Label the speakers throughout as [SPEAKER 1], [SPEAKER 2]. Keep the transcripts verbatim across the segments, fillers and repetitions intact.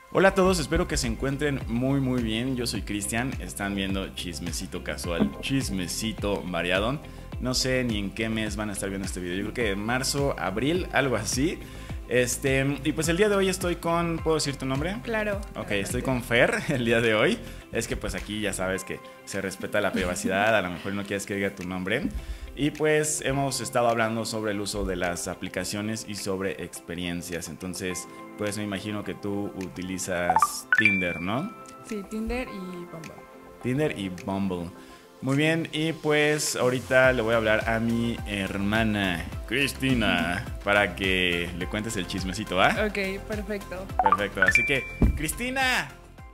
[SPEAKER 1] Hola a todos, espero que se encuentren muy muy bien. Yo soy Cristian, están viendo Chismecito Casual, Chismecito Variado. No sé ni en qué mes van a estar viendo este video. Yo creo que en marzo, abril, algo así. Este, y pues el día de hoy estoy con... ¿Puedo decir tu nombre?
[SPEAKER 2] Claro.
[SPEAKER 1] Ok, estoy con Fer el día de hoy. Es que pues aquí ya sabes que se respeta la privacidad, a lo mejor no quieres que diga tu nombre. Y pues hemos estado hablando sobre el uso de las aplicaciones y sobre experiencias. Entonces, pues me imagino que tú utilizas Tinder, ¿no?
[SPEAKER 2] Sí, Tinder y Bumble.
[SPEAKER 1] Tinder y Bumble. Muy bien, y pues ahorita le voy a hablar a mi hermana Cristina para que le cuentes el chismecito, ¿va?
[SPEAKER 2] Ok, perfecto.
[SPEAKER 1] Perfecto, así que, ¡Cristina!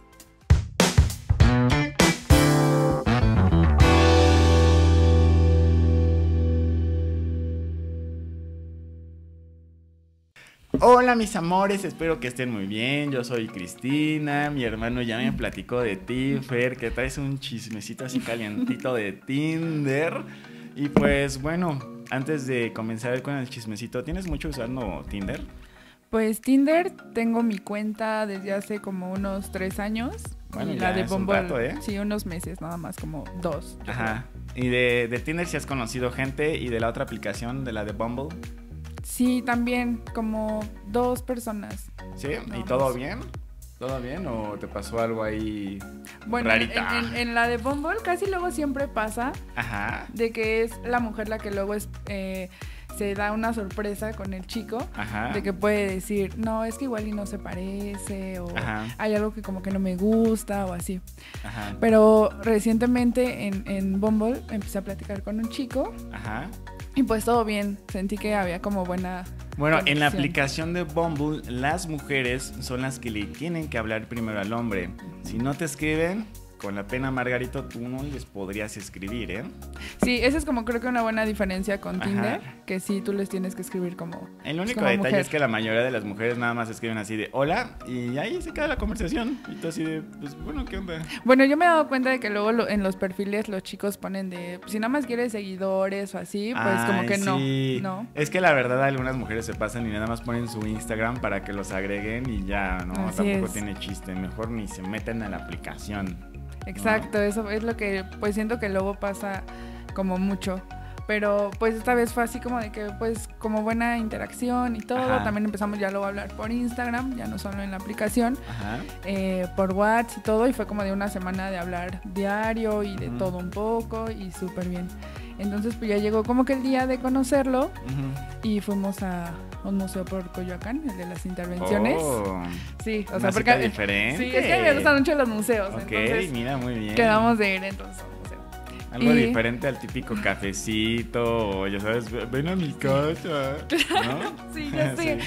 [SPEAKER 1] Hola mis amores, espero que estén muy bien. Yo soy Cristina, mi hermano ya me platicó de ti, Fer, que traes un chismecito así calientito de Tinder. Y pues bueno, antes de comenzar con el chismecito, ¿tienes mucho usando Tinder?
[SPEAKER 2] Pues Tinder, tengo mi cuenta desde hace como unos tres años.
[SPEAKER 1] Bueno,
[SPEAKER 2] y
[SPEAKER 1] ya
[SPEAKER 2] la de
[SPEAKER 1] es un
[SPEAKER 2] Bumble,
[SPEAKER 1] rato, ¿eh?
[SPEAKER 2] sí, unos meses, nada más, como dos.
[SPEAKER 1] Ajá. ¿Y de, de Tinder si has conocido gente? ¿Y de la otra aplicación, de la de Bumble?
[SPEAKER 2] Sí, también, como dos personas.
[SPEAKER 1] ¿Sí?
[SPEAKER 2] No,
[SPEAKER 1] ¿Y todo
[SPEAKER 2] más.
[SPEAKER 1] bien? ¿Todo bien o te pasó algo ahí
[SPEAKER 2] Bueno, en,
[SPEAKER 1] rarita?
[SPEAKER 2] en- en la de Bumble casi luego siempre pasa
[SPEAKER 1] Ajá,
[SPEAKER 2] de que es la mujer la que luego es, eh, se da una sorpresa con el chico.
[SPEAKER 1] ajá.
[SPEAKER 2] De que puede decir, no, es que igual y no se parece, o
[SPEAKER 1] Ajá.
[SPEAKER 2] hay algo que como que no me gusta, o así.
[SPEAKER 1] Ajá,
[SPEAKER 2] Pero recientemente en, en Bumble empecé a platicar con un chico
[SPEAKER 1] ajá.
[SPEAKER 2] y pues todo bien, sentí que había como buena
[SPEAKER 1] Bueno, en la
[SPEAKER 2] conexión.
[SPEAKER 1] aplicación de Bumble, las mujeres son las que le tienen que hablar primero al hombre. Si no te escriben, con la pena Margarito, tú no les podrías escribir, ¿eh?
[SPEAKER 2] Sí, esa es como creo que una buena diferencia con
[SPEAKER 1] Ajá.
[SPEAKER 2] Tinder, que sí, tú les tienes que escribir como
[SPEAKER 1] El
[SPEAKER 2] pues,
[SPEAKER 1] único
[SPEAKER 2] como
[SPEAKER 1] detalle
[SPEAKER 2] mujer.
[SPEAKER 1] es que la mayoría de las mujeres nada más escriben así de hola y ahí se queda la conversación. Y tú así de, pues bueno, ¿qué onda?
[SPEAKER 2] Bueno, yo me he dado cuenta de que luego lo- en los perfiles los chicos ponen de, si nada más quieres seguidores o así, pues como
[SPEAKER 1] Ay,
[SPEAKER 2] que
[SPEAKER 1] sí.
[SPEAKER 2] no, no.
[SPEAKER 1] Es que la verdad algunas mujeres se pasan y nada más ponen su Instagram para que los agreguen y ya, ¿no?
[SPEAKER 2] Así
[SPEAKER 1] Tampoco
[SPEAKER 2] es.
[SPEAKER 1] tiene chiste. Mejor ni se meten a la aplicación.
[SPEAKER 2] Exacto, eso es lo que pues siento que luego pasa como mucho. Pero pues esta vez fue así como de que pues como buena interacción y todo.
[SPEAKER 1] Ajá.
[SPEAKER 2] También empezamos ya luego a hablar por Instagram, ya no solo en la aplicación,
[SPEAKER 1] Ajá.
[SPEAKER 2] eh, por WhatsApp y todo. Y fue como de una semana de hablar diario y de
[SPEAKER 1] Ujú.
[SPEAKER 2] todo un poco y súper bien. Entonces pues ya llegó como que el día de conocerlo
[SPEAKER 1] Ujú.
[SPEAKER 2] y fuimos a un museo por Coyoacán, el de las intervenciones.
[SPEAKER 1] Oh,
[SPEAKER 2] Sí, o
[SPEAKER 1] una
[SPEAKER 2] sea,
[SPEAKER 1] cita
[SPEAKER 2] porque...
[SPEAKER 1] diferente.
[SPEAKER 2] Sí, es que me gustan mucho los museos.
[SPEAKER 1] Ok,
[SPEAKER 2] entonces
[SPEAKER 1] mira, muy bien.
[SPEAKER 2] quedamos de ir entonces a un museo.
[SPEAKER 1] Algo
[SPEAKER 2] y-
[SPEAKER 1] diferente al típico cafecito o ya sabes, ven a mi casa, ¿no?
[SPEAKER 2] Sí, ya sé.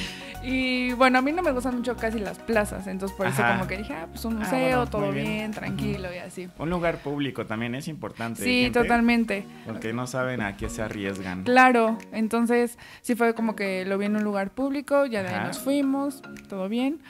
[SPEAKER 2] Y bueno, a mí no me gustan mucho casi las plazas, entonces por eso
[SPEAKER 1] Ajá.
[SPEAKER 2] como que dije, ah, pues un
[SPEAKER 1] Ah,
[SPEAKER 2] museo,
[SPEAKER 1] bueno,
[SPEAKER 2] todo
[SPEAKER 1] muy bien.
[SPEAKER 2] bien, tranquilo y así.
[SPEAKER 1] Un lugar público también es importante.
[SPEAKER 2] Sí,
[SPEAKER 1] gente,
[SPEAKER 2] totalmente.
[SPEAKER 1] Porque no saben a qué se arriesgan.
[SPEAKER 2] Claro, entonces sí fue como que lo vi en un lugar público, ya de ahí
[SPEAKER 1] Ajá.
[SPEAKER 2] nos fuimos, todo bien.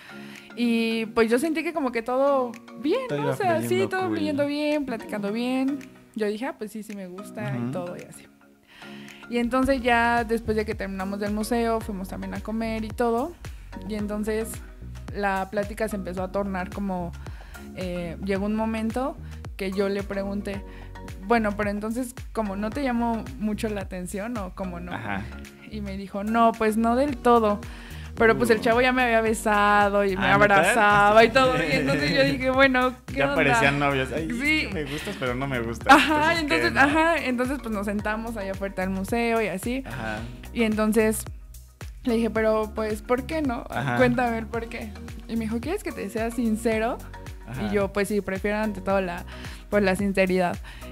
[SPEAKER 2] Y pues yo sentí que como que todo bien,
[SPEAKER 1] Todo
[SPEAKER 2] ¿no?
[SPEAKER 1] iba
[SPEAKER 2] O sea, sí,
[SPEAKER 1] fluyendo
[SPEAKER 2] todo
[SPEAKER 1] cool.
[SPEAKER 2] fluyendo bien, platicando bien. Yo dije, ah, pues sí, sí me gusta
[SPEAKER 1] Ujú.
[SPEAKER 2] y todo y así. Y entonces ya después de que terminamos del museo, fuimos también a comer y todo. Y entonces la plática se empezó a tornar como... eh, llegó un momento que yo le pregunté, bueno, pero entonces como no te llamó mucho la atención o como no.
[SPEAKER 1] Ajá.
[SPEAKER 2] Y me dijo, no, pues no del todo. Pero pues el
[SPEAKER 1] Uh.
[SPEAKER 2] chavo ya me había besado y me
[SPEAKER 1] Ah, ¿neta?
[SPEAKER 2] abrazaba y todo. Y entonces yo dije, bueno, ¿qué
[SPEAKER 1] Ya
[SPEAKER 2] onda?
[SPEAKER 1] parecían novios. Ay,
[SPEAKER 2] Sí.
[SPEAKER 1] es que me gustas, pero no me gustas.
[SPEAKER 2] Ajá,
[SPEAKER 1] ¿qué,
[SPEAKER 2] entonces,
[SPEAKER 1] no?
[SPEAKER 2] ajá, entonces pues nos sentamos allá afuera del museo y así.
[SPEAKER 1] Ajá.
[SPEAKER 2] Y entonces le dije, pero pues, ¿por qué no?
[SPEAKER 1] Ajá.
[SPEAKER 2] Cuéntame el por qué. Y me dijo, ¿quieres que te sea sincero?
[SPEAKER 1] Ajá.
[SPEAKER 2] Y yo, pues sí, prefiero ante todo la, pues, la sinceridad.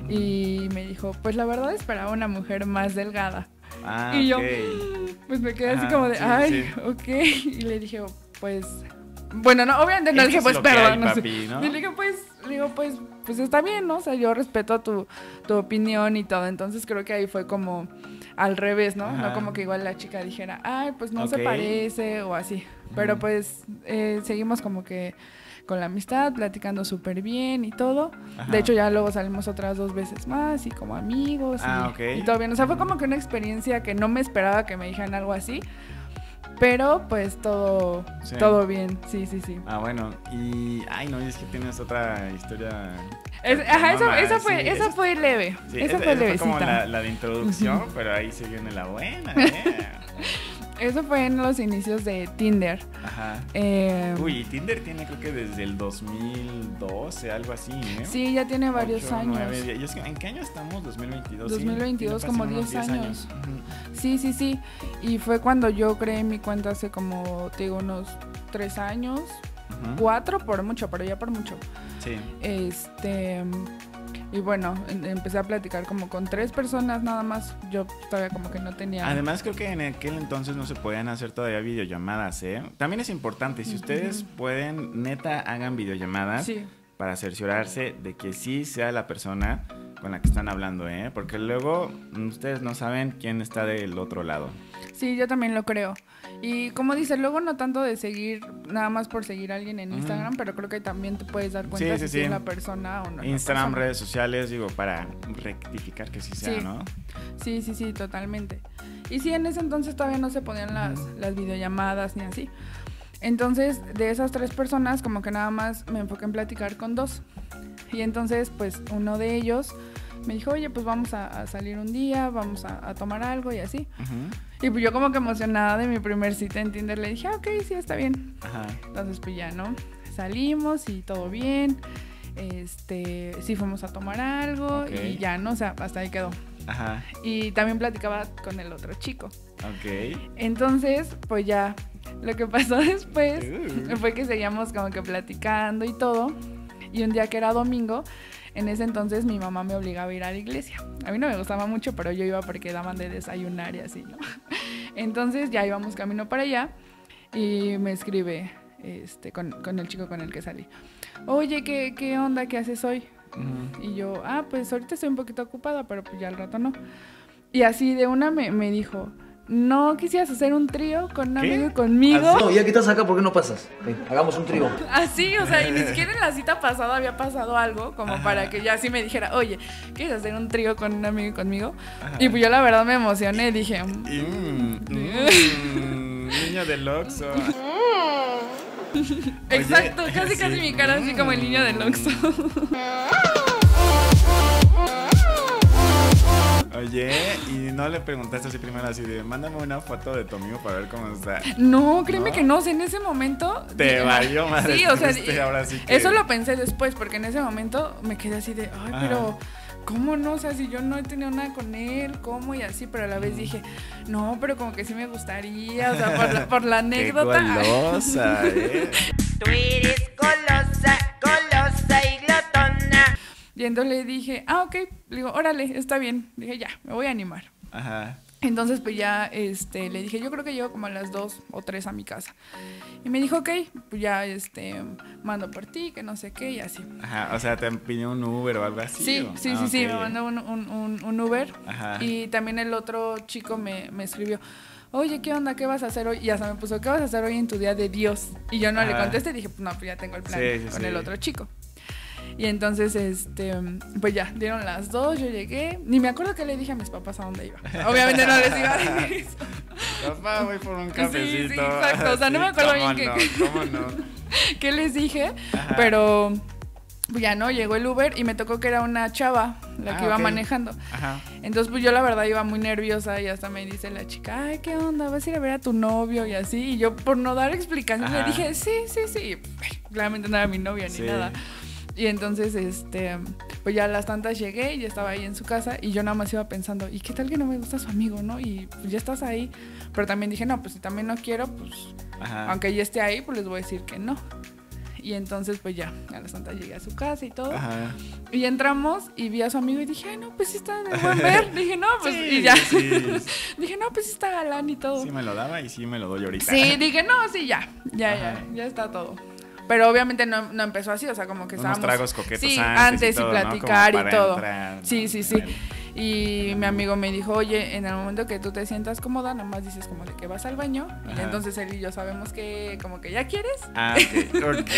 [SPEAKER 2] Y me dijo, pues la verdad esperaba una mujer más delgada.
[SPEAKER 1] Ah,
[SPEAKER 2] y yo,
[SPEAKER 1] ok.
[SPEAKER 2] pues me quedé
[SPEAKER 1] Ajá,
[SPEAKER 2] así como de,
[SPEAKER 1] sí,
[SPEAKER 2] ay,
[SPEAKER 1] sí.
[SPEAKER 2] ok. Y le dije, pues, bueno, no, obviamente no
[SPEAKER 1] Es
[SPEAKER 2] le
[SPEAKER 1] que
[SPEAKER 2] dije,
[SPEAKER 1] es
[SPEAKER 2] pues
[SPEAKER 1] lo que
[SPEAKER 2] perdón.
[SPEAKER 1] hay,
[SPEAKER 2] no sé.
[SPEAKER 1] papi, ¿no?
[SPEAKER 2] Y le dije, pues, le digo, pues, pues está bien, ¿no? O sea, yo respeto tu, tu opinión y todo. Entonces creo que ahí fue como al revés, ¿no?
[SPEAKER 1] Ajá.
[SPEAKER 2] No como que igual la chica dijera, ay, pues no
[SPEAKER 1] Ok.
[SPEAKER 2] se parece o así. Pero
[SPEAKER 1] Ujú.
[SPEAKER 2] pues eh, seguimos como que con la amistad, platicando súper bien y todo.
[SPEAKER 1] Ajá.
[SPEAKER 2] De hecho, ya luego salimos otras dos veces más y como amigos y,
[SPEAKER 1] Ah, ok.
[SPEAKER 2] y todo bien. O sea, fue
[SPEAKER 1] Ujú.
[SPEAKER 2] como que una experiencia que no me esperaba que me dijeran algo así. Pero pues todo,
[SPEAKER 1] Sí.
[SPEAKER 2] todo bien, sí, sí, sí.
[SPEAKER 1] Ah, bueno, y... Ay, no, es que tienes otra historia...
[SPEAKER 2] Es- ajá, eso,
[SPEAKER 1] Mamá,
[SPEAKER 2] esa fue,
[SPEAKER 1] sí,
[SPEAKER 2] esa
[SPEAKER 1] esa-
[SPEAKER 2] fue leve,
[SPEAKER 1] Sí,
[SPEAKER 2] esa
[SPEAKER 1] esa-
[SPEAKER 2] fue
[SPEAKER 1] esa fue como
[SPEAKER 2] levecita.
[SPEAKER 1] la, la de introducción,
[SPEAKER 2] Ujú.
[SPEAKER 1] pero ahí se viene la buena, ¿eh?
[SPEAKER 2] Eso fue en los inicios de Tinder.
[SPEAKER 1] Ajá.
[SPEAKER 2] Eh,
[SPEAKER 1] Uy, y Tinder tiene creo que desde el dos mil doce, algo así, ¿eh?
[SPEAKER 2] sí, ya tiene varios
[SPEAKER 1] Ocho,
[SPEAKER 2] años.
[SPEAKER 1] nueve, diez. Y es que, ¿en qué año estamos? ¿dos mil veintidós?
[SPEAKER 2] dos mil veintidós,
[SPEAKER 1] Sí,
[SPEAKER 2] como
[SPEAKER 1] tiene fácil
[SPEAKER 2] diez
[SPEAKER 1] unos
[SPEAKER 2] años.
[SPEAKER 1] Ujú.
[SPEAKER 2] Sí, sí, sí. Y fue cuando yo creé mi cuenta hace como, te digo, unos tres años,
[SPEAKER 1] Ujú.
[SPEAKER 2] cuatro por mucho, pero ya por mucho.
[SPEAKER 1] Sí.
[SPEAKER 2] Este, y bueno, em- empecé a platicar como con tres personas nada más. Yo todavía como que no tenía...
[SPEAKER 1] Además creo que en aquel entonces no se podían hacer todavía videollamadas, ¿eh? También es importante, si ustedes
[SPEAKER 2] Ujú.
[SPEAKER 1] pueden, neta, hagan videollamadas
[SPEAKER 2] Sí,
[SPEAKER 1] para cerciorarse de que sí sea la persona con la que están hablando, ¿eh? Porque luego mm, ustedes no saben quién está del otro lado.
[SPEAKER 2] sí, yo también lo creo. Y como dice, luego no tanto de seguir, nada más por seguir a alguien en
[SPEAKER 1] Ujú.
[SPEAKER 2] Instagram, pero creo que también te puedes dar cuenta
[SPEAKER 1] Sí, sí,
[SPEAKER 2] si
[SPEAKER 1] sí.
[SPEAKER 2] es la persona o no. es la
[SPEAKER 1] Instagram,
[SPEAKER 2] persona.
[SPEAKER 1] redes sociales, digo, para rectificar que sí sea,
[SPEAKER 2] Sí.
[SPEAKER 1] ¿no?
[SPEAKER 2] Sí, sí, sí, totalmente. Y sí, en ese entonces todavía no se ponían las,
[SPEAKER 1] Ujú.
[SPEAKER 2] las videollamadas ni así. Entonces, de esas tres personas, como que nada más me enfoqué en platicar con dos. Y entonces, pues, uno de ellos me dijo, oye, pues vamos a, a salir un día, vamos a, a tomar algo y así.
[SPEAKER 1] Ujú.
[SPEAKER 2] Y pues yo como que emocionada de mi primer cita en Tinder le dije, ah, ok, sí, está bien.
[SPEAKER 1] Ajá.
[SPEAKER 2] Entonces, pues ya, ¿no? Salimos y todo bien. Este, sí fuimos a tomar algo
[SPEAKER 1] Ok.
[SPEAKER 2] y ya, ¿no? O sea, hasta ahí quedó.
[SPEAKER 1] Ajá.
[SPEAKER 2] Y también platicaba con el otro chico.
[SPEAKER 1] Ok.
[SPEAKER 2] Entonces, pues ya, lo que pasó después
[SPEAKER 1] Uh.
[SPEAKER 2] fue que seguíamos como que platicando y todo. Y un día que era domingo, en ese entonces mi mamá me obligaba a ir a la iglesia. A mí no me gustaba mucho, pero yo iba porque daban de desayunar y así, ¿no? Entonces ya íbamos camino para allá y me escribe este, con, con el chico con el que salí. Oye, ¿qué, qué onda? ¿Qué haces hoy?
[SPEAKER 1] Ujú.
[SPEAKER 2] Y yo, ah, pues ahorita estoy un poquito ocupada, pero pues ya al rato no. Y así de una me, me dijo, ¿no quisieras hacer un trío con un
[SPEAKER 1] ¿Qué?
[SPEAKER 2] amigo y conmigo?
[SPEAKER 1] ¿Así?
[SPEAKER 3] No, ya que estás acá, ¿por qué no pasas? Ven, hagamos un trío.
[SPEAKER 2] Así, o sea, y ni siquiera en la cita pasada había pasado algo como
[SPEAKER 1] Ajá.
[SPEAKER 2] para que ya así me dijera, oye, ¿quieres hacer un trío con un amigo y conmigo?
[SPEAKER 1] Ajá.
[SPEAKER 2] Y pues yo la verdad me emocioné, dije, "Mm".
[SPEAKER 1] Y, mm, mm, niño del Oxxo.
[SPEAKER 2] Exacto,
[SPEAKER 1] Oye,
[SPEAKER 2] casi casi
[SPEAKER 1] sí.
[SPEAKER 2] mi cara así como el niño del Oxxo.
[SPEAKER 1] Oye, y no le preguntaste así primero así de, mándame una foto de tu amigo para ver cómo está.
[SPEAKER 2] No, créeme
[SPEAKER 1] ¿No?
[SPEAKER 2] que no, o sea, en ese momento...
[SPEAKER 1] Te
[SPEAKER 2] dije,
[SPEAKER 1] valió madre.
[SPEAKER 2] Sí, o sea,
[SPEAKER 1] este, ahora sí que...
[SPEAKER 2] eso lo pensé después, porque en ese momento me quedé así de, ay,
[SPEAKER 1] Ajá.
[SPEAKER 2] pero... ¿Cómo no? O sea, si yo no he tenido nada con él, ¿cómo? Y así, pero a la vez dije, no, pero como que sí me gustaría, o sea, por la, por la
[SPEAKER 1] Qué
[SPEAKER 2] anécdota.
[SPEAKER 1] golosa, ¿eh?
[SPEAKER 4] Tú eres golosa, golosa y glotona.
[SPEAKER 2] Y entonces le dije, ah, ok, le digo, órale, está bien. Dije, ya, me voy a animar.
[SPEAKER 1] Ajá.
[SPEAKER 2] Entonces, pues ya este, le dije, yo creo que llego como a las dos o tres a mi casa. Y me dijo, ok, pues ya este, mando por ti, que no sé qué, y así.
[SPEAKER 1] Ajá, o sea, te pidió un Uber o algo así.
[SPEAKER 2] Sí,
[SPEAKER 1] ¿o?
[SPEAKER 2] sí,
[SPEAKER 1] Ah,
[SPEAKER 2] sí, sí,
[SPEAKER 1] ok.
[SPEAKER 2] me mandó un, un, un, un Uber.
[SPEAKER 1] Ajá.
[SPEAKER 2] Y también el otro chico me, me escribió, oye, ¿qué onda? ¿Qué vas a hacer hoy? Y hasta me puso, ¿qué vas a hacer hoy en tu día de Dios? Y yo no le
[SPEAKER 1] Ajá.
[SPEAKER 2] contesté, dije, pues no, pues ya tengo el plan
[SPEAKER 1] Sí, sí,
[SPEAKER 2] con
[SPEAKER 1] sí.
[SPEAKER 2] el otro chico. Y entonces, este, pues ya, dieron las dos, yo llegué. Ni me acuerdo que le dije a mis papás a dónde iba. Obviamente no les iba a decir eso.
[SPEAKER 1] Papá, voy por un
[SPEAKER 2] Sí,
[SPEAKER 1] cafecito.
[SPEAKER 2] sí, exacto, o sea, no me acuerdo
[SPEAKER 1] ¿cómo
[SPEAKER 2] bien
[SPEAKER 1] no?
[SPEAKER 2] que-
[SPEAKER 1] ¿Cómo no?
[SPEAKER 2] ¿Qué les dije?
[SPEAKER 1] Ajá.
[SPEAKER 2] Pero pues ya no, llegó el Uber y me tocó que era una chava la que
[SPEAKER 1] Ah,
[SPEAKER 2] iba
[SPEAKER 1] ok.
[SPEAKER 2] manejando.
[SPEAKER 1] Ajá.
[SPEAKER 2] Entonces, pues yo la verdad iba muy nerviosa y hasta me dice la chica, ay, ¿qué onda? ¿Vas a ir a ver a tu novio? Y así. Y yo, por no dar explicación, le
[SPEAKER 1] Ajá.
[SPEAKER 2] dije, sí, sí, sí. Claramente no era mi novia
[SPEAKER 1] Sí.
[SPEAKER 2] ni nada. Y entonces, este, pues ya a las tantas llegué y ya estaba ahí en su casa y yo nada más iba pensando, ¿y qué tal que no me gusta su amigo, no? Y pues ya estás ahí. Pero también dije, no, pues si también no quiero, pues,
[SPEAKER 1] Ajá.
[SPEAKER 2] aunque ya esté ahí, pues les voy a decir que no. Y entonces, pues ya, a las tantas llegué a su casa y todo.
[SPEAKER 1] Ajá.
[SPEAKER 2] Y entramos y vi a su amigo y dije, ay, no, pues sí está de buen ver. Dije, no, pues,
[SPEAKER 1] Sí,
[SPEAKER 2] y ya.
[SPEAKER 1] sí.
[SPEAKER 2] Dije, no, pues sí está galán y todo.
[SPEAKER 1] Sí me lo daba y sí me lo doy ahorita.
[SPEAKER 2] Sí, dije, no, sí, ya, ya,
[SPEAKER 1] Ajá.
[SPEAKER 2] ya, ya está todo. Pero obviamente no, no empezó así, o sea, como que
[SPEAKER 1] Unos
[SPEAKER 2] estábamos...
[SPEAKER 1] tragos coquetos
[SPEAKER 2] sí,
[SPEAKER 1] antes
[SPEAKER 2] antes
[SPEAKER 1] y todo,
[SPEAKER 2] y
[SPEAKER 1] ¿no?
[SPEAKER 2] platicar
[SPEAKER 1] Como
[SPEAKER 2] y
[SPEAKER 1] para
[SPEAKER 2] todo.
[SPEAKER 1] entrar,
[SPEAKER 2] Sí,
[SPEAKER 1] ¿no?
[SPEAKER 2] sí, sí.
[SPEAKER 1] Bueno.
[SPEAKER 2] Y mi amigo me dijo, oye, en el momento que tú te sientas cómoda, nomás dices como de que vas al baño.
[SPEAKER 1] Ajá.
[SPEAKER 2] Y entonces él y yo sabemos que como que ya quieres.
[SPEAKER 1] Ah, ok. Ok.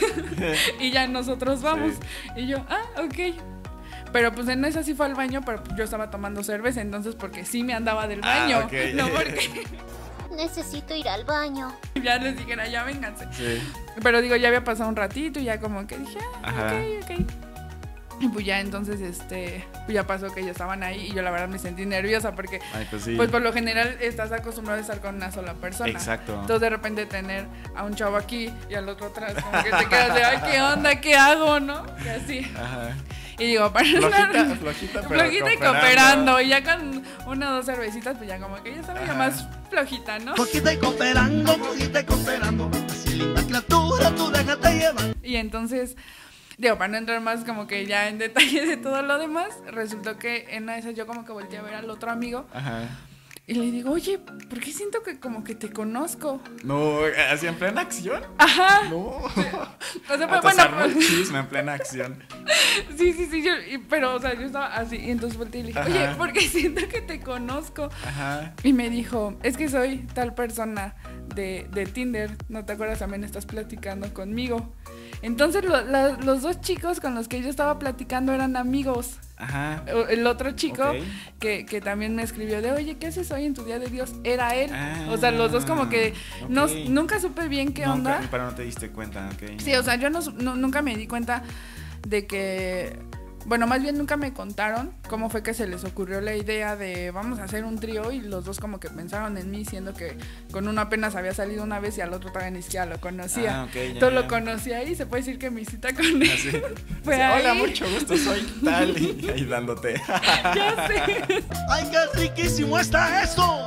[SPEAKER 2] Y ya nosotros vamos. Y yo, ah, ok. Pero pues en esa sí fue al baño, pero yo estaba tomando cerveza, entonces porque sí me andaba del
[SPEAKER 1] Ah,
[SPEAKER 2] baño.
[SPEAKER 1] ok.
[SPEAKER 2] No porque...
[SPEAKER 5] necesito ir al baño.
[SPEAKER 2] Ya les dijera, ya vénganse.
[SPEAKER 1] Sí.
[SPEAKER 2] Pero digo, ya había pasado un ratito y ya como que dije, ah,
[SPEAKER 1] Ajá.
[SPEAKER 2] ok, ok. Y pues ya entonces, este, pues ya pasó que ellos estaban ahí y yo la verdad me sentí nerviosa porque,
[SPEAKER 1] Ay, pues sí.
[SPEAKER 2] pues por lo general estás acostumbrado a estar con una sola persona.
[SPEAKER 1] Exacto.
[SPEAKER 2] Entonces de repente tener a un chavo aquí y al otro atrás, como que te quedas de, ay, ¿qué onda? ¿Qué hago? ¿No? Y así.
[SPEAKER 1] Ajá.
[SPEAKER 2] Y digo, para
[SPEAKER 1] Flojita,
[SPEAKER 2] estar
[SPEAKER 1] flojita, pero
[SPEAKER 2] flojita y cooperando. Y ya con una o dos cervecitas, pues ya como que ya estaba ya más flojita, ¿no?
[SPEAKER 6] Flojita y cooperando, flojita y cooperando. Así linda criatura, tú déjate llevar.
[SPEAKER 2] Y entonces, digo, para no entrar más como que ya en detalle de todo lo demás, resultó que en una de esas yo como que volteé a ver al otro amigo
[SPEAKER 1] Ajá.
[SPEAKER 2] y le digo, oye, ¿por qué siento que como que te conozco?
[SPEAKER 1] No, ¿así en plena acción?
[SPEAKER 2] Ajá.
[SPEAKER 1] No.
[SPEAKER 2] O sea,
[SPEAKER 1] Hasta
[SPEAKER 2] pues, bueno,
[SPEAKER 1] se armó el chisme en plena acción.
[SPEAKER 2] sí, sí, sí, yo, y- pero, o sea, yo estaba así, y entonces volteé y le dije, oye,
[SPEAKER 1] Ajá.
[SPEAKER 2] ¿por qué siento que te conozco?
[SPEAKER 1] Ajá.
[SPEAKER 2] Y me dijo, es que soy tal persona de, de Tinder, ¿no te acuerdas? También estás platicando conmigo. Entonces lo- la- los dos chicos con los que yo estaba platicando eran amigos.
[SPEAKER 1] Ajá.
[SPEAKER 2] O- El otro chico
[SPEAKER 1] Ok.
[SPEAKER 2] que, que también me escribió de, oye, ¿qué haces hoy en tu día de Dios? Era él.
[SPEAKER 1] Ah,
[SPEAKER 2] o sea, los dos como que no,
[SPEAKER 1] ok.
[SPEAKER 2] nunca supe bien qué
[SPEAKER 1] Nunca-
[SPEAKER 2] onda.
[SPEAKER 1] Pero no te diste cuenta, ok.
[SPEAKER 2] Sí, o sea, yo no, su- no- nunca me di cuenta de que, bueno, más bien nunca me contaron cómo fue que se les ocurrió la idea de vamos a hacer un trío y los dos como que pensaron en mí, siendo que con uno apenas había salido una vez y al otro todavía ni siquiera lo conocía.
[SPEAKER 1] Ah, ok, ya,
[SPEAKER 2] Entonces
[SPEAKER 1] ya.
[SPEAKER 2] lo conocí ahí, se puede decir que mi cita con él
[SPEAKER 1] Así.
[SPEAKER 2] fue
[SPEAKER 1] Así,
[SPEAKER 2] ahí.
[SPEAKER 1] hola, mucho gusto, soy tal. Y ahí dándote.
[SPEAKER 2] Ya sé.
[SPEAKER 6] ¡Ay, qué riquísimo está esto!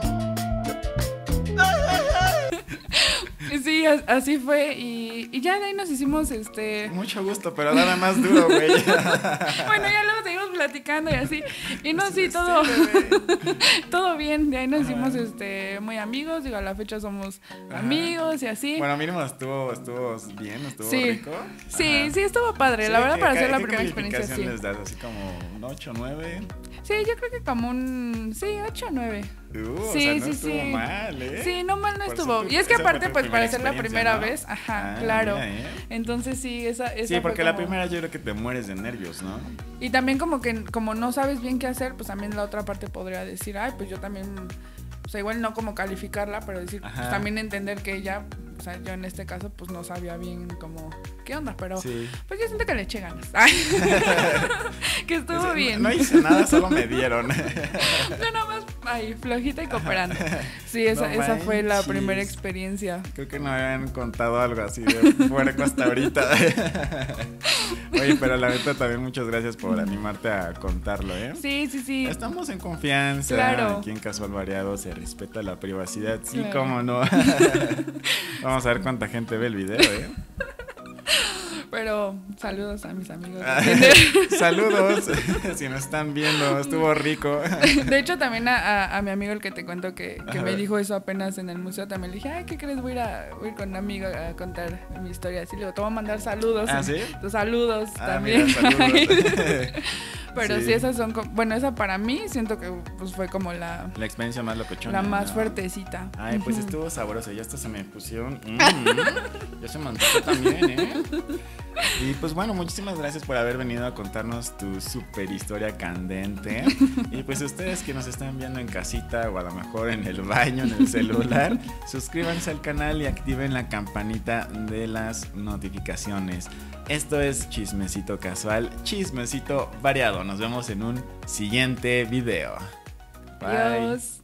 [SPEAKER 2] Sí, as- así fue y, y ya de ahí nos hicimos este...
[SPEAKER 1] Mucho gusto, pero nada más duro, güey.
[SPEAKER 2] Bueno, ya luego seguimos platicando y así. Y no, sí, todo, todo bien. De ahí nos hicimos este, muy amigos. Digo, a la fecha somos
[SPEAKER 1] Ajá.
[SPEAKER 2] amigos y así.
[SPEAKER 1] Bueno, mínimo estuvo, estuvo bien, estuvo
[SPEAKER 2] Sí.
[SPEAKER 1] rico.
[SPEAKER 2] Sí,
[SPEAKER 1] Ajá.
[SPEAKER 2] sí, estuvo padre. La
[SPEAKER 1] Sí,
[SPEAKER 2] verdad,
[SPEAKER 1] ¿qué
[SPEAKER 2] para
[SPEAKER 1] ca-
[SPEAKER 2] hacer la
[SPEAKER 1] qué
[SPEAKER 2] primera experiencia, sí.
[SPEAKER 1] calificación les das? Así como un ocho, nueve.
[SPEAKER 2] Sí, yo creo que como un... Sí, ocho o nueve.
[SPEAKER 1] Uh,
[SPEAKER 2] Sí,
[SPEAKER 1] o sea, no
[SPEAKER 2] sí,
[SPEAKER 1] estuvo
[SPEAKER 2] sí.
[SPEAKER 1] mal, ¿eh?
[SPEAKER 2] Sí, no mal no
[SPEAKER 1] Por
[SPEAKER 2] estuvo.
[SPEAKER 1] ser tu-
[SPEAKER 2] Y es que
[SPEAKER 1] esa fue
[SPEAKER 2] aparte,
[SPEAKER 1] tu
[SPEAKER 2] pues para
[SPEAKER 1] primera
[SPEAKER 2] ser la
[SPEAKER 1] experiencia,
[SPEAKER 2] primera
[SPEAKER 1] ¿no?
[SPEAKER 2] vez, ajá,
[SPEAKER 1] Ah,
[SPEAKER 2] claro.
[SPEAKER 1] mira, ¿eh?
[SPEAKER 2] Entonces sí, esa, esa
[SPEAKER 1] Sí,
[SPEAKER 2] fue
[SPEAKER 1] porque la
[SPEAKER 2] como-
[SPEAKER 1] primera yo creo que te mueres de nervios, ¿no?
[SPEAKER 2] Y también como que como no sabes bien qué hacer, pues también la otra parte podría decir, ay, pues yo también, o sea, igual no como calificarla, pero decir, pues
[SPEAKER 1] Ajá.
[SPEAKER 2] también entender que ella, o sea, yo en este caso, pues no sabía bien como qué onda, pero
[SPEAKER 1] Sí.
[SPEAKER 2] pues yo siento que le eché ganas. Ay. Que estuvo
[SPEAKER 1] Ese-
[SPEAKER 2] bien.
[SPEAKER 1] No hice nada, solo me dieron.
[SPEAKER 2] Yo nada más ahí, flojita y cooperando. Sí, esa,
[SPEAKER 1] No
[SPEAKER 2] esa fue la
[SPEAKER 1] manches.
[SPEAKER 2] primera experiencia.
[SPEAKER 1] Creo que no me habían contado algo así de puerco hasta ahorita. Oye, pero la neta también muchas gracias por animarte a contarlo, ¿eh?
[SPEAKER 2] Sí, sí, sí.
[SPEAKER 1] Estamos en confianza.
[SPEAKER 2] Claro.
[SPEAKER 1] Aquí en Casual Variado se respeta la privacidad. Sí,
[SPEAKER 2] Claro.
[SPEAKER 1] cómo no. Vamos a ver cuánta gente ve el video, ¿eh?
[SPEAKER 2] Pero saludos a mis amigos.
[SPEAKER 1] Ah,
[SPEAKER 2] de Tinder.
[SPEAKER 1] Saludos. Si nos están viendo, estuvo rico.
[SPEAKER 2] De hecho, también a, a- a mi amigo, el que te cuento que, que me
[SPEAKER 1] Ajá.
[SPEAKER 2] dijo eso apenas en el museo, también le dije, ay, ¿qué crees? Voy a ir, a, voy a ir con un amigo a contar mi historia. Así le digo, te voy a mandar saludos.
[SPEAKER 1] ¿Ah, sí?
[SPEAKER 2] Tus saludos
[SPEAKER 1] Ah,
[SPEAKER 2] también.
[SPEAKER 1] mira, saludos.
[SPEAKER 2] Pero sí.
[SPEAKER 1] Sí.
[SPEAKER 2] esas son, co- bueno, esa para mí siento que pues fue como la,
[SPEAKER 1] La experiencia más locochona.
[SPEAKER 2] la más
[SPEAKER 1] ¿no?
[SPEAKER 2] fuertecita.
[SPEAKER 1] Ay, pues
[SPEAKER 2] Ujú.
[SPEAKER 1] estuvo sabroso. Ya hasta se me pusieron. Mm, ya se me antojó también, ¿eh? Y pues bueno, muchísimas gracias por haber venido a contarnos tu super historia candente. Y pues ustedes que nos están viendo en casita o a lo mejor en el baño, en el celular, suscríbanse al canal y activen la campanita de las notificaciones. Esto es Chismecito Casual, Chismecito Variado. Nos vemos en un siguiente video. Bye.
[SPEAKER 2] Adiós.